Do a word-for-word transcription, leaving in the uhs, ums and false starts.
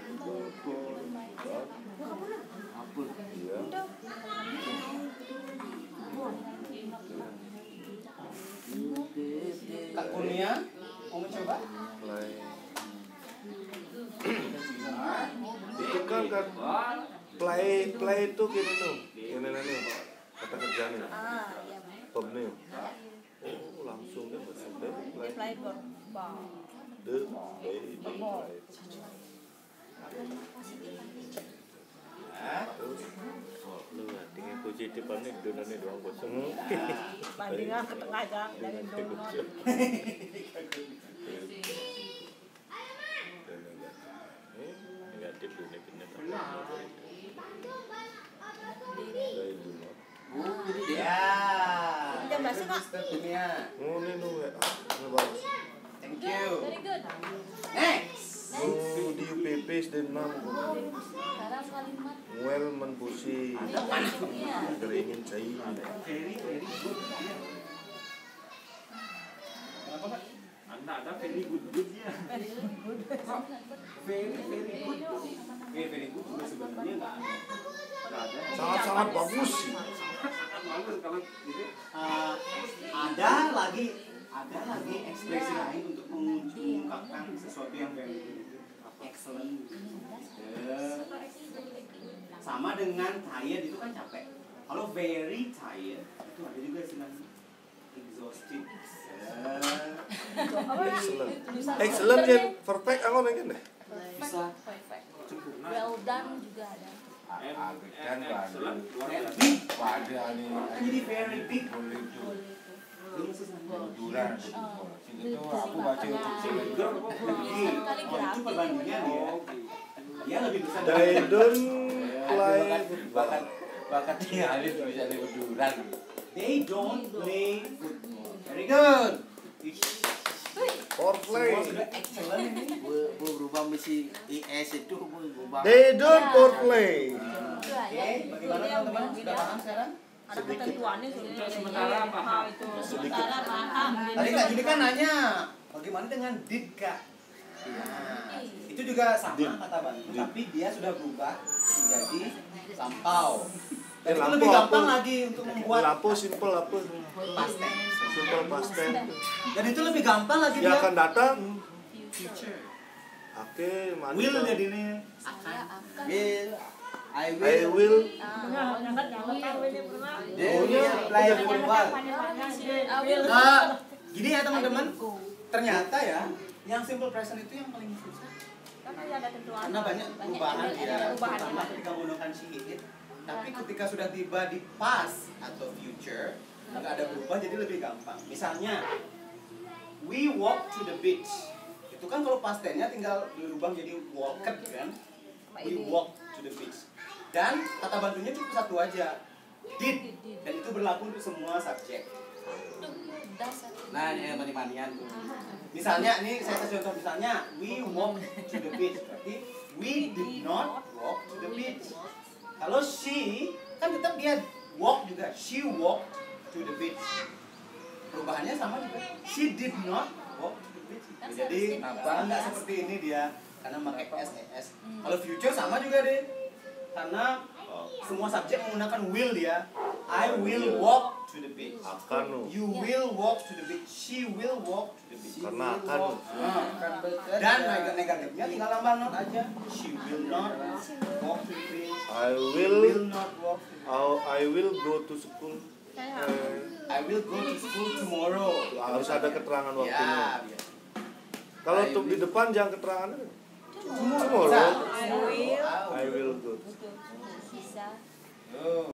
Apel. Iya. Kak Kurnia mau mencoba? Play. Itu kan kan play play itu gini tuh. Ini nih. Kata kerjanya. Ah, iya. Pem nih. Oh, langsung dia bahasa play. Dia play ball. The play play. Lu tinggal positif ane donane doang kosong. Bandingan ke tengah aja dari donor. Negatif dunia pindah. Ya. Jam berapa, Kak? Mister Kurnia. Oh, ini tuh ya. Ini bagus. Thank you. Very good. Next. Oh, di U P P dan enam. Sekarang kalimat. Muel menbusi. Keringin cair. Very very good. Kenapa, Kak? Anda ada very good goodnya. Very very good. Eh, very good juga sebenarnya nggak ada. Nggak ada. Sangat-sangat bagus. Bagus kalau gitu. Uh, ada lagi ada lagi ekspresi lain untuk mengungkapkan sesuatu yang very excellent. Uh, sama dengan tired itu kan capek. Kalau very tired itu ada juga istilahnya exhausted. Uh, Excellent. Excellent ya, perfect aku nengin deh. bisa Sempurna. Well done juga ada. Kan excellent. big. Pada ini Jadi very big. boleh itu Belum selesai. duran itu aku baca untuk sini. Kali Oh, itu perbandingan ya. Dia lebih besar They don't play bakat football. bakat dia Alif bisa lebih duran. They don't play football. Very good. Or play. Semua sudah excellent ini. Berubah misi I S itu berubah. They don't or play. Oke, bagaimana teman-teman? Sudah paham sekarang? Ada ketentuannya sudah Sementara paham. Sementara paham. Tadi Kak Juni kan nanya, bagaimana dengan did Kak? Nah, itu juga sama kata bantu, tapi dia sudah berubah menjadi lampau. Dan Eh, itu lampu lebih gampang apa? lagi untuk membuat Lampu simple apa? past tense. Simple past tense. Dan itu lebih gampang lagi Dia dia. akan datang. Future. Oke, mantap. Will jadinya Saya akan. Will I I will will. Ah, jangan jangan tahu ini pernah. they will play football. Nah, gini ya teman-teman. Ternyata ya, yang simple present itu yang paling susah. Karena ada ketentuan. Karena banyak perubahan ya, Perubahan. terutama ketika menggunakan she it. Tapi ketika sudah tiba di past atau future, nggak ada berubah jadi lebih gampang. Misalnya, we walk to the beach. Itu kan kalau past tense-nya tinggal dirubah jadi walked kan. We walk to the beach. Dan kata bantunya cuma satu aja, did. Dan itu berlaku untuk semua subjek. Nah, ini mani-manian tuh. Misalnya, ini saya kasih contoh misalnya, we walk to the beach. Berarti we did not walk to the beach. Kalau she, kan tetap dia walk juga. She walked to the beach. Perubahannya sama juga. She did not walk to the beach. Jadi, apa nggak seperti ini dia? Karena pakai S, S. Kalau future sama juga deh. Karena semua subjek menggunakan will dia. I will walk to the beach. Akan loh. You will walk to the beach. She will walk to the beach. Karena akan. Nah, dan neg- negatifnya tinggal nambah not aja. She will not walk to the beach. I Will will. not walk to the beach. I'll- I will go to school. Eh, I will go to school tomorrow. harus ada keterangan waktunya. Ya, biar. Kalau untuk di depan jangan keterangannya. Tomorrow. Tomorrow. Bisa. I will. I will go. Bisa. Yo.